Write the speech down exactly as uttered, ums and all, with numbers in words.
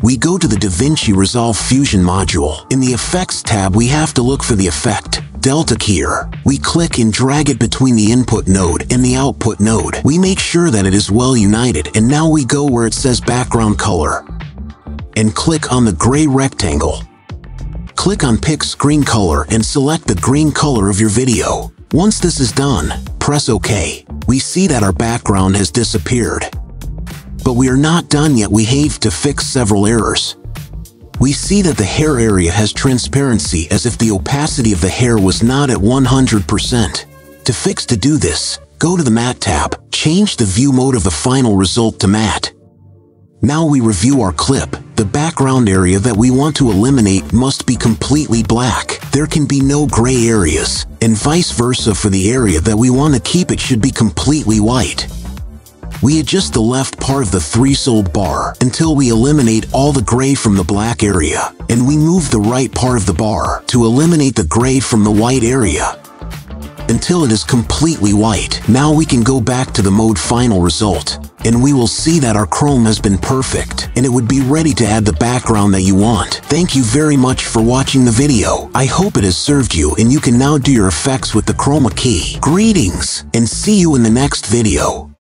we go to the DaVinci Resolve Fusion module. In the Effects tab, we have to look for the effect, Delta Keyer. We click and drag it between the input node and the output node. We make sure that it is well united, and now we go where it says Background Color and click on the gray rectangle. Click on Pick Screen Color and select the green color of your video. Once this is done, press OK. We see that our background has disappeared. But we are not done yet. We have to fix several errors. We see that the hair area has transparency as if the opacity of the hair was not at one hundred percent. To fix to do this, go to the Matte tab, change the view mode of the final result to matte. Now we review our clip. The background area that we want to eliminate must be completely black. There can be no gray areas, and vice versa for the area that we want to keep, it should be completely white. We adjust the left part of the three-fold bar until we eliminate all the gray from the black area, and we move the right part of the bar to eliminate the gray from the white area until it is completely white. Now we can go back to the mode final result, and we will see that our chrome has been perfect, and it would be ready to add the background that you want. Thank you very much for watching the video. I hope it has served you, and you can now do your effects with the chroma key. Greetings, and see you in the next video.